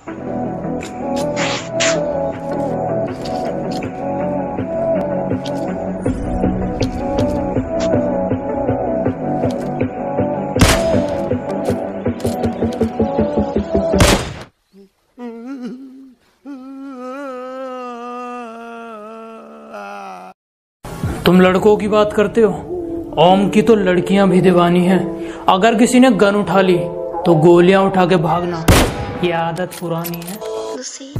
तुम लड़कों की बात करते हो, ओम की तो लड़कियां भी दीवानी हैं। अगर किसी ने गन उठा ली तो गोलियां उठा के भागना, ये आदत पुरानी है।